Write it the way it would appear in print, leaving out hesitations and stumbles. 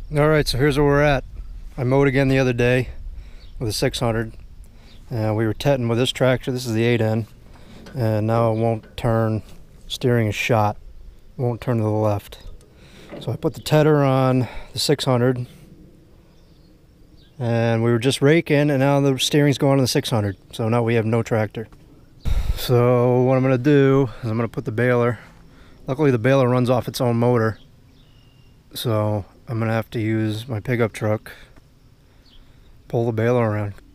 Alright, so here's where we're at. I mowed again the other day with a 600. We were tetting with this tractor. This is the 8N. And now it won't turn. Steering is shot. It won't turn to the left. So I put the tedder on the 600. And we were just raking, and now the steering's going on the 600. So now we have no tractor. So what I'm going to do is I'm going to put the baler. Luckily the baler runs off its own motor. So I'm going to have to use my pickup truck, pull the baler around.